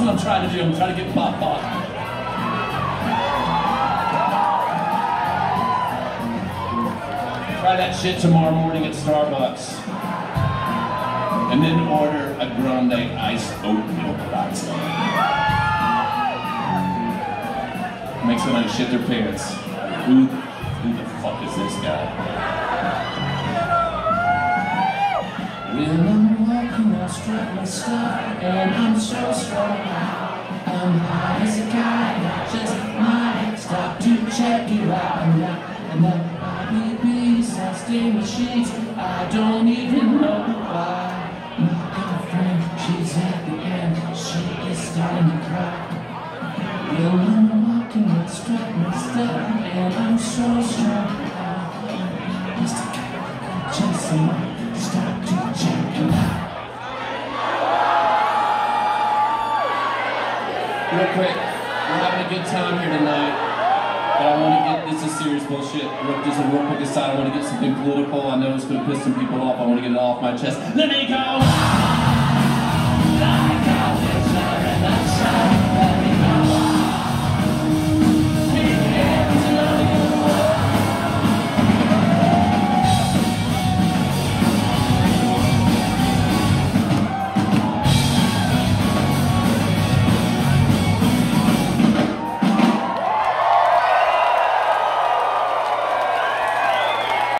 what I'm trying to do. I'm trying to get pop. Try that shit tomorrow morning at Starbucks. And then order a grande iced oat milk latte. Makes someone shit their pants. Who the fuck is this guy? When I'm walking, I strut my stuff, and I'm so strong. I'm high as a kite, I just might stop to check you out. And that Bobby beats, I stain my sheets, I don't even know why. My girlfriend, she's at the end, she is starting to cry. When I'm walking, I strut my stuff, and I'm so strong. Just a guy, just a mic, start to check you out. Real quick, we're having a good time here tonight, but I want to get, this is serious bullshit. Just a real quick aside, I want to get something political. I know it's going to piss some people off. I want to get it off my chest. Let me go!